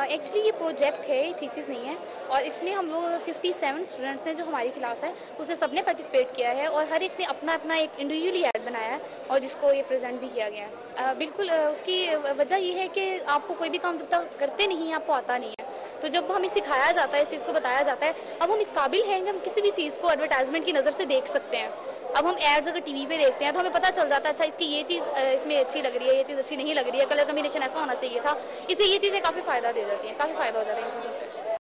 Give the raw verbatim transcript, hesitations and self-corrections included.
Actually ये project है, ये थीसिस नहीं है। और इसमें हम लोग सत्तावन स्टूडेंट्स हैं जो हमारी क्लास है, उसने सबने पार्टिसिपेट किया है और हर एक ने अपना अपना एक इंडिविजुअली ऐड बनाया है और जिसको ये प्रेजेंट भी किया गया है। बिल्कुल, उसकी वजह ये है कि आपको कोई भी काम जब तक करते नहीं आपको आता नहीं है, तो जब हमें सिखाया जाता है, इस चीज़ को बताया जाता है, अब हम इस काबिल हैं कि हम किसी भी चीज़ को एडवर्टाइजमेंट की नज़र से देख सकते हैं। अब हम एड्स अगर टीवी पे देखते हैं तो हमें पता चल जाता है अच्छा इसकी ये चीज़ इसमें अच्छी लग रही है, ये चीज़ अच्छी नहीं लग रही है, कलर कॉम्बिनेशन ऐसा होना चाहिए था। इससे ये चीज़ें काफ़ी फ़ायदा दे जाती हैं, काफ़ी फ़ायदा हो जाता है इन चीज़ों से।